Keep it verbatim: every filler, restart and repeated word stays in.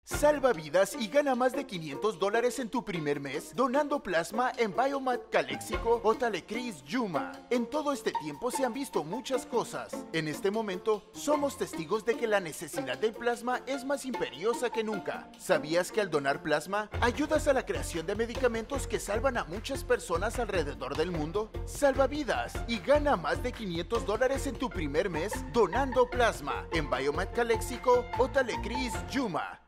Salva vidas y gana más de quinientos dólares en tu primer mes donando plasma en Biomat Calexico o Talecris Yuma. En todo este tiempo se han visto muchas cosas. En este momento, somos testigos de que la necesidad del plasma es más imperiosa que nunca. ¿Sabías que al donar plasma, ayudas a la creación de medicamentos que salvan a muchas personas alrededor del mundo? Salva vidas y gana más de quinientos dólares en tu primer mes donando plasma en Biomat Calexico o Talecris Yuma.